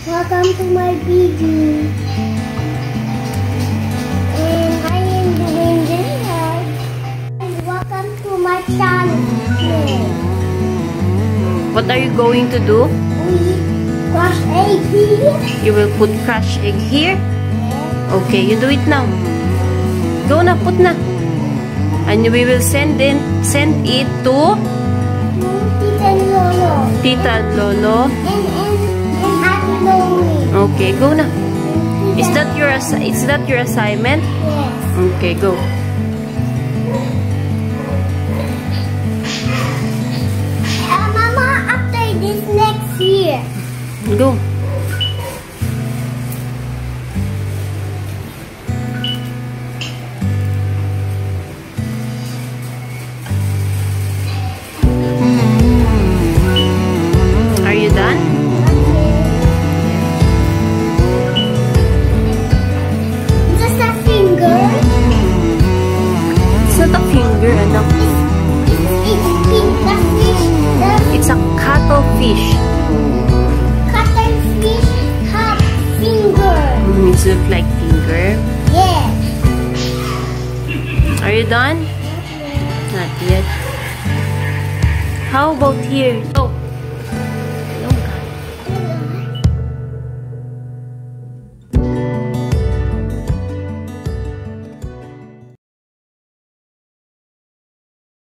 Welcome to my video. And I am doing this. And welcome to my channel. What are you going to do? We crush egg here. You will put crushed egg here? Okay, you do it now. Go na, put na. And we will send it to Tita and Lolo. Tita and Lolo. And Ate Loli. Okay, go na. Is that your assignment? Yes. Okay, go. Mama, after this next year. Go. Are you done? Just a finger. It's not a finger, ano? It's pink. The fish. It's a cuttlefish. Cuttlefish have finger. It looks like finger. Yes. Are you done? Not yet. How about here? Oh.